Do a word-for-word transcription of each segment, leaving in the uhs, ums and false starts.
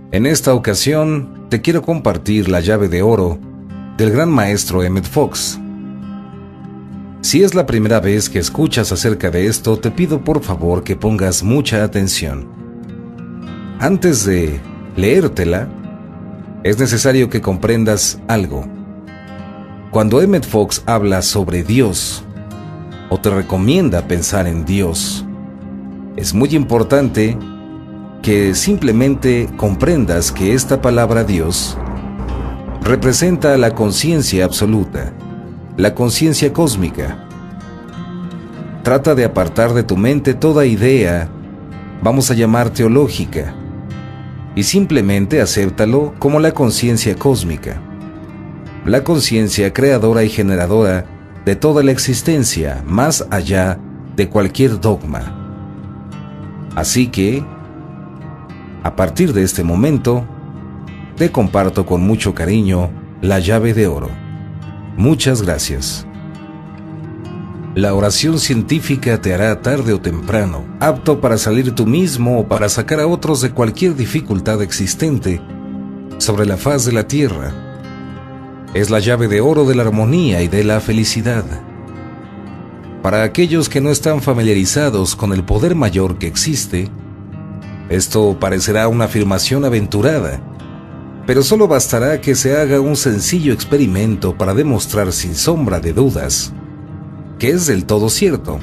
En esta ocasión te quiero compartir la llave de oro del gran maestro Emmett Fox. Si es la primera vez que escuchas acerca de esto, te pido por favor que pongas mucha atención. Antes de leértela, es necesario que comprendas algo. Cuando Emmett Fox habla sobre Dios, o te recomienda pensar en Dios, es muy importante que simplemente comprendas que esta palabra Dios representa la conciencia absoluta, la conciencia cósmica. Trata de apartar de tu mente toda idea, vamos a llamar teológica, y simplemente acéptalo como la conciencia cósmica, la conciencia creadora y generadora de toda la existencia, más allá de cualquier dogma. Así que, a partir de este momento, te comparto con mucho cariño la llave de oro. Muchas gracias. La oración científica te hará tarde o temprano apto para salir tú mismo o para sacar a otros de cualquier dificultad existente sobre la faz de la tierra. Es la llave de oro de la armonía y de la felicidad. Para aquellos que no están familiarizados con el poder mayor que existe, esto parecerá una afirmación aventurada, pero solo bastará que se haga un sencillo experimento para demostrar sin sombra de dudas que es del todo cierto.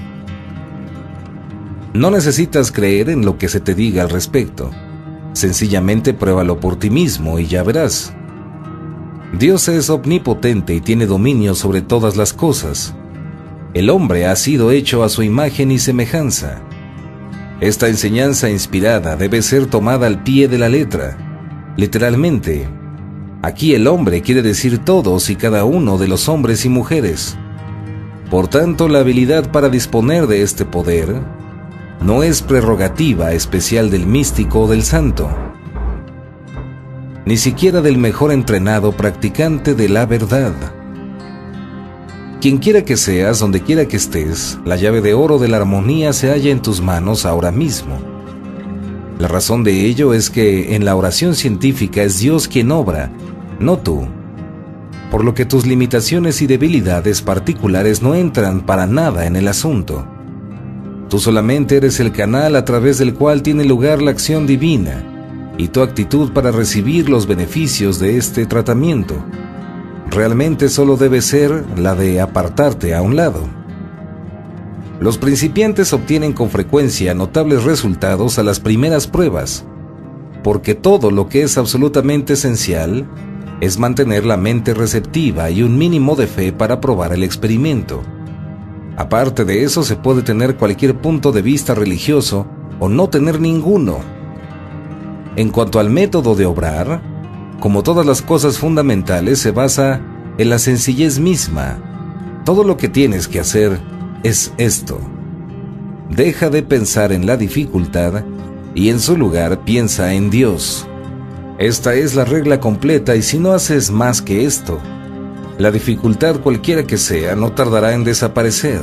No necesitas creer en lo que se te diga al respecto, sencillamente pruébalo por ti mismo y ya verás. Dios es omnipotente y tiene dominio sobre todas las cosas. El hombre ha sido hecho a su imagen y semejanza. Esta enseñanza inspirada debe ser tomada al pie de la letra, literalmente. Aquí el hombre quiere decir todos y cada uno de los hombres y mujeres. Por tanto, la habilidad para disponer de este poder no es prerrogativa especial del místico o del santo, ni siquiera del mejor entrenado practicante de la verdad. Quien quiera que seas, donde quiera que estés, la llave de oro de la armonía se halla en tus manos ahora mismo. La razón de ello es que en la oración científica es Dios quien obra, no tú. Por lo que tus limitaciones y debilidades particulares no entran para nada en el asunto. Tú solamente eres el canal a través del cual tiene lugar la acción divina y tu actitud para recibir los beneficios de este tratamiento realmente solo debe ser la de apartarte a un lado. Los principiantes obtienen con frecuencia notables resultados a las primeras pruebas, porque todo lo que es absolutamente esencial es mantener la mente receptiva y un mínimo de fe para probar el experimento. Aparte de eso, se puede tener cualquier punto de vista religioso o no tener ninguno. En cuanto al método de obrar, como todas las cosas fundamentales, se basa en la sencillez misma. Todo lo que tienes que hacer es esto: deja de pensar en la dificultad y en su lugar piensa en Dios. Esta es la regla completa, y si no haces más que esto, la dificultad cualquiera que sea no tardará en desaparecer.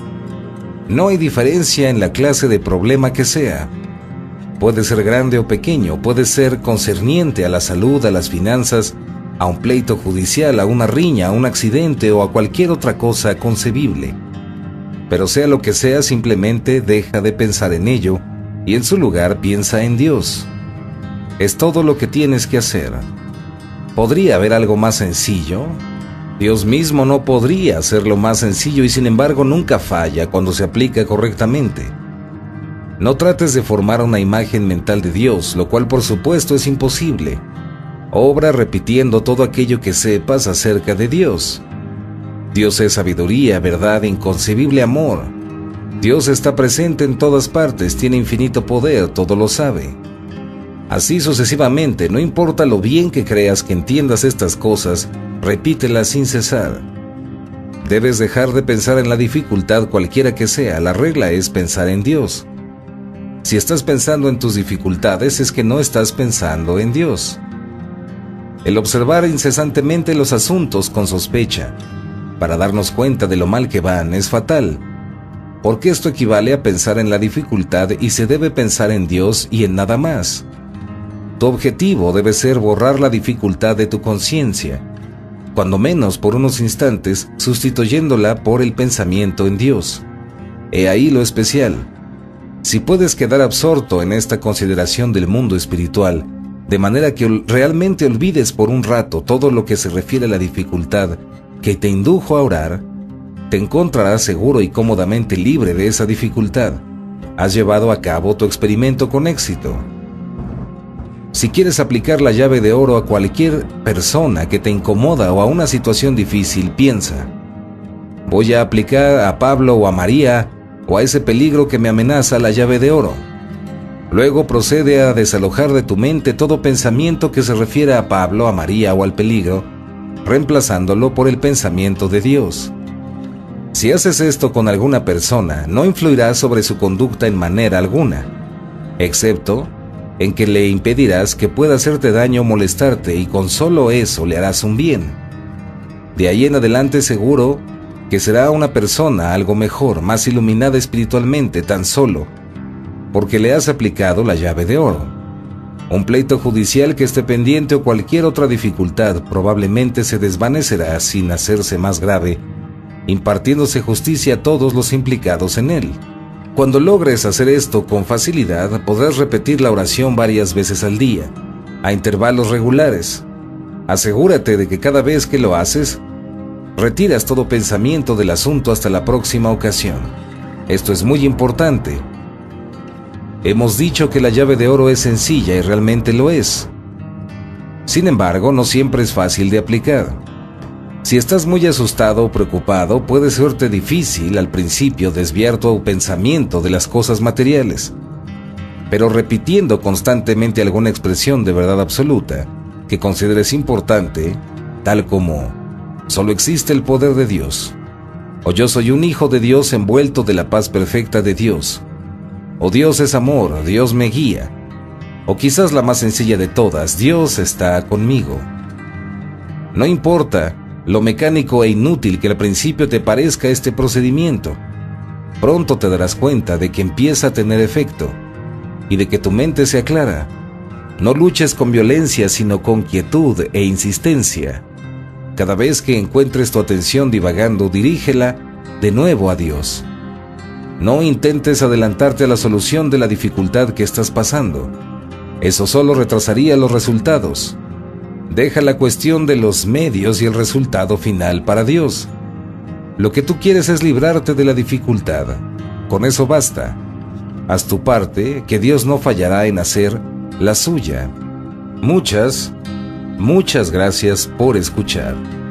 No hay diferencia en la clase de problema que sea. Puede ser grande o pequeño, puede ser concerniente a la salud, a las finanzas, a un pleito judicial, a una riña, a un accidente o a cualquier otra cosa concebible. Pero sea lo que sea, simplemente deja de pensar en ello y en su lugar piensa en Dios. Es todo lo que tienes que hacer. ¿Podría haber algo más sencillo? Dios mismo no podría hacerlo más sencillo y sin embargo nunca falla cuando se aplica correctamente. No trates de formar una imagen mental de Dios, lo cual por supuesto es imposible. Obra repitiendo todo aquello que sepas acerca de Dios. Dios es sabiduría, verdad, inconcebible amor. Dios está presente en todas partes, tiene infinito poder, todo lo sabe. Así sucesivamente, no importa lo bien que creas que entiendas estas cosas, repítelas sin cesar. Debes dejar de pensar en la dificultad cualquiera que sea, la regla es pensar en Dios. Si estás pensando en tus dificultades, es que no estás pensando en Dios. El observar incesantemente los asuntos con sospecha, para darnos cuenta de lo mal que van, es fatal, porque esto equivale a pensar en la dificultad y se debe pensar en Dios y en nada más. Tu objetivo debe ser borrar la dificultad de tu conciencia, cuando menos por unos instantes, sustituyéndola por el pensamiento en Dios. He ahí lo especial. Si puedes quedar absorto en esta consideración del mundo espiritual, de manera que realmente olvides por un rato todo lo que se refiere a la dificultad que te indujo a orar, te encontrarás seguro y cómodamente libre de esa dificultad. Has llevado a cabo tu experimento con éxito. Si quieres aplicar la llave de oro a cualquier persona que te incomoda o a una situación difícil, piensa: voy a aplicar a Pablo o a María o a ese peligro que me amenaza la llave de oro. Luego procede a desalojar de tu mente todo pensamiento que se refiera a Pablo, a María o al peligro, reemplazándolo por el pensamiento de Dios. Si haces esto con alguna persona, no influirá sobre su conducta en manera alguna, excepto en que le impedirás que pueda hacerte daño o molestarte, y con solo eso le harás un bien. De ahí en adelante seguro que será una persona algo mejor, más iluminada espiritualmente, tan solo porque le has aplicado la llave de oro. Un pleito judicial que esté pendiente o cualquier otra dificultad probablemente se desvanecerá sin hacerse más grave, impartiéndose justicia a todos los implicados en él. Cuando logres hacer esto con facilidad, podrás repetir la oración varias veces al día, a intervalos regulares. Asegúrate de que cada vez que lo haces, retiras todo pensamiento del asunto hasta la próxima ocasión. Esto es muy importante. Hemos dicho que la llave de oro es sencilla y realmente lo es. Sin embargo, no siempre es fácil de aplicar. Si estás muy asustado o preocupado, puede serte difícil al principio desviar tu pensamiento de las cosas materiales. Pero repitiendo constantemente alguna expresión de verdad absoluta que consideres importante, tal como: solo existe el poder de Dios, o yo soy un hijo de Dios envuelto de la paz perfecta de Dios, o Dios es amor, Dios me guía, o quizás la más sencilla de todas: Dios está conmigo. No importa lo mecánico e inútil que al principio te parezca este procedimiento, pronto te darás cuenta de que empieza a tener efecto y de que tu mente se aclara. No luches con violencia, sino con quietud e insistencia. Cada vez que encuentres tu atención divagando, dirígela de nuevo a Dios. No intentes adelantarte a la solución de la dificultad que estás pasando. Eso solo retrasaría los resultados. Deja la cuestión de los medios y el resultado final para Dios. Lo que tú quieres es librarte de la dificultad. Con eso basta. Haz tu parte, que Dios no fallará en hacer la suya. Muchas, muchas gracias por escuchar.